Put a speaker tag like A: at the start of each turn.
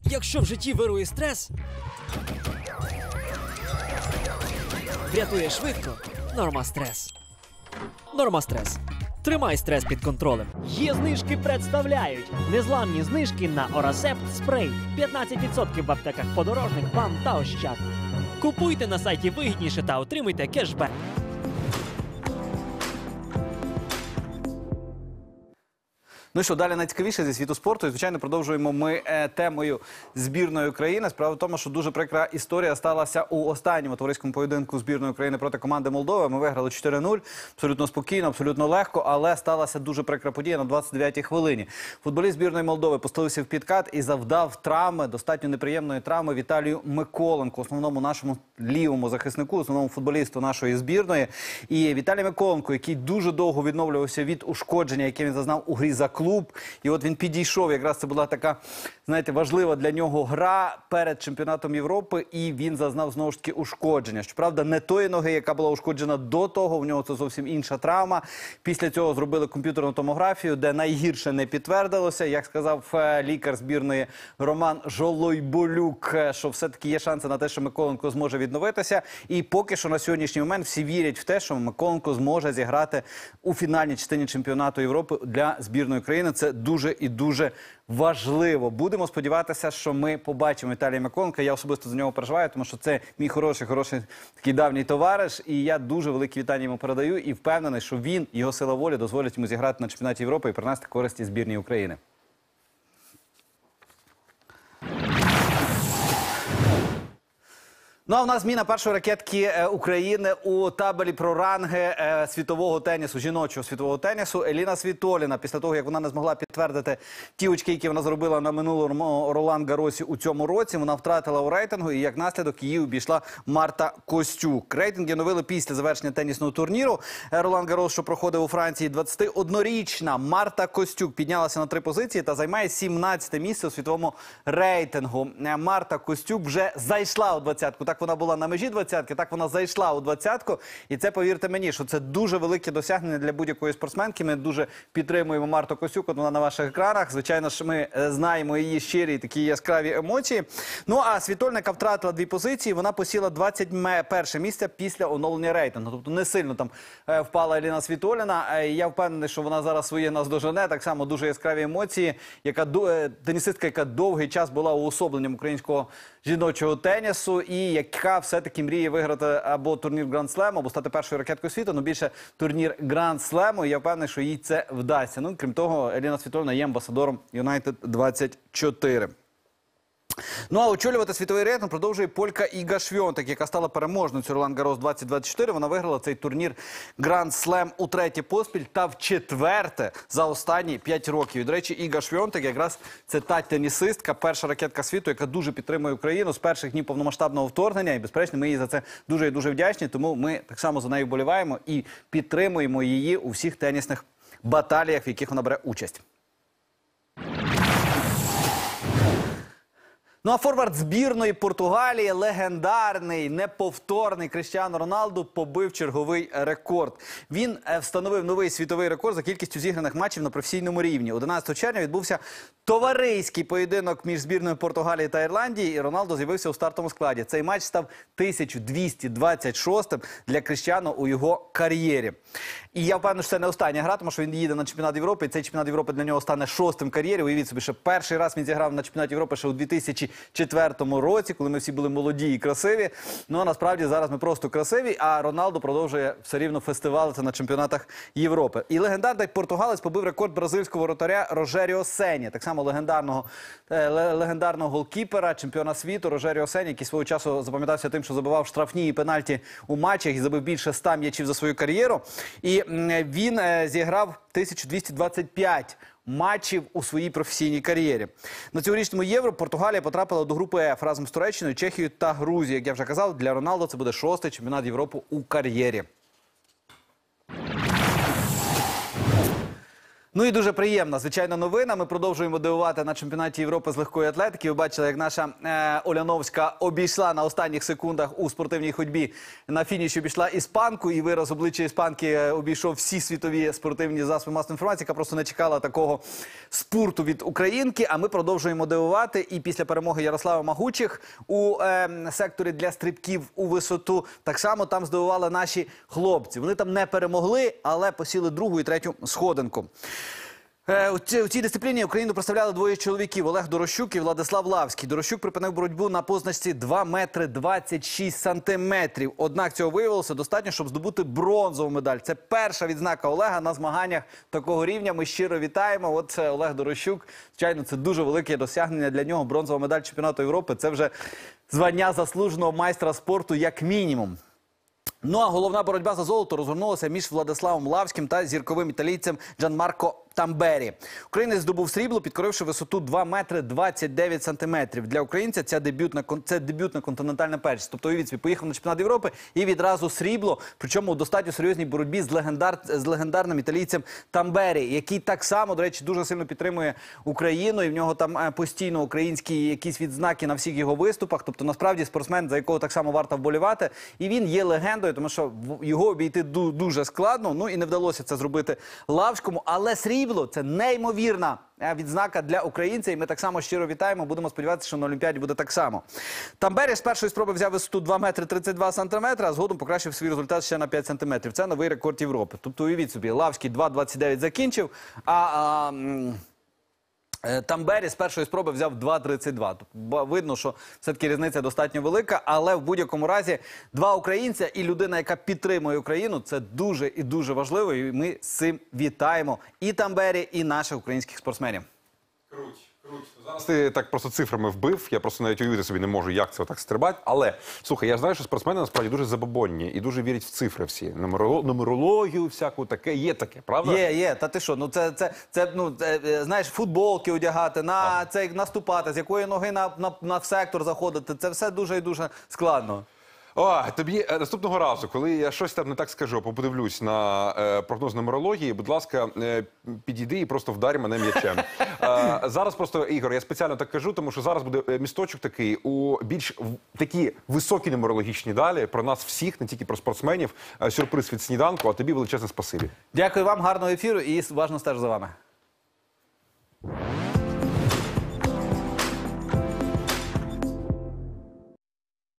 A: Якщо в житті вирує стрес, врятує швидко Нормастрес. Нормастрес. Тримай стрес під контролем.
B: Є знижки представляють. Незламні знижки на Орасепт спрей. 15% в аптеках Подорожник, БАМ та Ощад. Купуйте на сайті вигідніше та отримуйте кешбек.
C: Ну що, далі найцікавіше зі світу спорту. І, звичайно, продовжуємо ми темою збірної України. Справа в тому, що дуже прикра історія сталася у останньому товариському поєдинку збірної України проти команди Молдови. Ми виграли 4-0, абсолютно спокійно, абсолютно легко, але сталася дуже прикра подія на 29-й хвилині. Футболіст збірної Молдови поставився в підкат і завдав травми, достатньо неприємної травми Віталію Миколенку, основному нашому лівому захиснику, основному футболісту нашої збірної. І Віталій Миколенко, який дуже довго відновлювався від ушкодження, яке він зазнав у грі за клуб. І от він підійшов, якраз це була така, знаєте, важлива для нього гра перед чемпіонатом Європи, і він зазнав знову ж таки ушкодження. Щоправда, не тої ноги, яка була ушкоджена до того, в нього це зовсім інша травма. Після цього зробили комп'ютерну томографію, де найгірше не підтвердилося. Як сказав лікар збірної Роман Жолойболюк, що все-таки є шанси на те, що Миколенко зможе відновитися. І поки що на сьогоднішній момент всі вірять в те, що Миколенко зможе зіграти у фінальній частині чемпіонату Європи для збірної країни. Це дуже і дуже важливо. Будемо сподіватися, що ми побачимо Віталія Миколенка. Я особисто за нього переживаю, тому що це мій хороший такий давній товариш. І я дуже великі вітання йому передаю і впевнений, що він, його сила волі дозволять йому зіграти на чемпіонаті Європи і принести користі збірній України. Ну а в нас зміна першої ракетки України у табелі про ранги світового тенісу, жіночого світового тенісу. Еліна Світоліна, після того, як вона не змогла підтвердити ті очки, які вона зробила на минулому Ролан-Гаросі у цьому році, вона втратила у рейтингу, і як наслідок її обійшла Марта Костюк. Рейтинги оновили після завершення тенісного турніру. Ролан-Гарос, що проходив у Франції, 21-річна Марта Костюк піднялася на 3 позиції та займає 17-те місце у світовому рейтингу. Марта Костюк вже зайшла у 20-ку. Так вона була на межі 20-ки, так вона зайшла у 20-ку. І це, повірте мені, що це дуже велике досягнення для будь-якої спортсменки. Ми дуже підтримуємо Марту Костюк, от вона на ваших екранах. Звичайно ж, ми знаємо її щирі такі яскраві емоції. Ну, а Світоліна, яка втратила 2 позиції, вона посіла 21 місце після оновлення рейтингу. Тобто не сильно там впала Еліна Світоліна. Я впевнений, що вона зараз своє наздожене. Так само дуже яскраві емоції. Тенісистка, яка довгий час була уособленням українського жіночого тенісу і яка все-таки мріє виграти або турнір Гранд-слему, або стати першою ракеткою світу, але більше турнір Гранд-слему. І я впевнений, що їй це вдасться. Ну, крім того, Еліна Світоліна є амбасадором Юнайтед 24. Ну, а очолювати світовий рейтинг продовжує полька Іга Швьонтек, яка стала переможницею Ролан-Гарос 2024. Вона виграла цей турнір Гранд-слем у 3-й поспіль та в 4-те за останні 5 років. І, до речі, Іга Швьонтек якраз це та тенісистка, перша ракетка світу, яка дуже підтримує Україну з перших днів повномасштабного вторгнення. І, безперечно, ми їй за це дуже і дуже вдячні. Тому ми так само за нею вболіваємо і підтримуємо її у всіх тенісних баталіях, в яких вона бере участь. Ну а форвард збірної Португалії, легендарний, неповторний Кріштіану Роналду побив черговий рекорд. Він встановив новий світовий рекорд за кількістю зіграних матчів на професійному рівні. 11 червня відбувся товариський поєдинок між збірною Португалії та Ірландії, і Роналдо з'явився у стартовому складі. Цей матч став 1226-м для Кріштіану у його кар'єрі. І я впевнений, що це не остання гра, тому що він їде на чемпіонат Європи, і цей чемпіонат Європи для нього стане 6-м в кар'єрі. Уявіть собі, що перший раз він зіграв на чемпіонаті Європи ще у 2004 році, коли ми всі були молоді і красиві. Ну, а насправді зараз ми просто красиві, а Роналдо продовжує все рівно фестивалити на чемпіонатах Європи. І легендарний португалець побив рекорд бразильського воротаря Рожеріо Сені, так само легендарного голкіпера, чемпіона світу Рожеріо Сені, який свого часу запам'ятався тим, що забивав штрафні і пенальті у матчах і забив більше 100 м'ячів за свою кар'єру. І він зіграв 1225 матчів у своїй професійній кар'єрі. На цьогорічному Євро Португалія потрапила до групи F разом з Туреччиною, Чехією та Грузією. Як я вже казав, для Роналдо це буде 6-й чемпіонат Європи у кар'єрі. Ну і дуже приємна, звичайно, новина. Ми продовжуємо дивувати на чемпіонаті Європи з легкої атлетики. Ви бачили, як наша Оляновська обійшла на останніх секундах у спортивній ходьбі. На фініші обійшла іспанку, і вираз обличчя іспанки обійшов всі світові спортивні засоби масової інформації, яка просто не чекала такого спурту від українки. А ми продовжуємо дивувати. І після перемоги Ярослава Магучих у секторі для стрибків у висоту, так само там здивували наші хлопці. Вони там не перемогли, але посіли другу і третю сходинку. У цій дисципліні Україну представляли двоє чоловіків – Олег Дорощук і Владислав Лавський. Дорощук припинив боротьбу на позначці 2 метри 26 сантиметрів. Однак цього виявилося достатньо, щоб здобути бронзову медаль. Це перша відзнака Олега на змаганнях такого рівня. Ми щиро вітаємо. От це Олег Дорощук. Звичайно, це дуже велике досягнення для нього. Бронзова медаль чемпіонату Європи – це вже звання заслуженого майстра спорту як мінімум. Ну а головна боротьба за золото розгорнулася між Владиславом Лавським та зірковим італійцем Джанмарко Тамбері. Українець здобув срібло, підкоривши висоту 2 метри 29 сантиметрів. Для українця це дебютна континентальна першість. Тобто, уявіть собі, поїхав на чемпіонат Європи і відразу срібло, причому у достатньо серйозній боротьбі з легендарним італійцем Тамбері, який так само, до речі, дуже сильно підтримує Україну, і в нього там постійно українські якісь відзнаки на всіх його виступах. Тобто, насправді, спортсмен, за якого так само варто вболівати. І він є легендою, тому що його обійти дуже складно. Ну і не вдалося це зробити Лавському, але срібло – це неймовірна відзнака для українця, і ми так само щиро вітаємо. Будемо сподіватися, що на Олімпіаді буде так само. Тамбері з першої спроби взяв висоту 2 метри 32 сантиметри, а згодом покращив свій результат ще на 5 сантиметрів. Це новий рекорд Європи. Тобто, уявіть собі, Лавський 2,29 закінчив, а Тамбері з першої спроби взяв 2,32. Тобто, видно, що все-таки різниця достатньо велика, але в будь-якому разі два українця і людина, яка підтримує Україну, це дуже і дуже важливо, і ми з цим вітаємо і Тамбері, і наших українських спортсменів.
D: Круть. Зараз ти так просто цифрами вбив, я просто навіть уявити собі не можу, як це отак стрибати. Але, слухай, я знаю, що спортсмени насправді дуже забобонні і дуже вірять в цифри всі. Нумерологію всяку таке, є таке, правда?
C: Є, та ти що, ну знаєш, футболки одягати, наступати, з якої ноги в сектор заходити, це все дуже і дуже складно.
D: О, тобі наступного разу, коли я щось там не так скажу, подивлюсь на прогноз нумерології, будь ласка, підійди і просто вдарь мене м'ячем. Зараз просто, Ігор, я спеціально так кажу, тому що зараз буде місточок такий у більш такі високі нумерологічні далі про нас всіх, не тільки про спортсменів. Сюрприз від сніданку, а тобі величезне спасибі.
C: Дякую вам, гарного ефіру і уважно стежу за вами.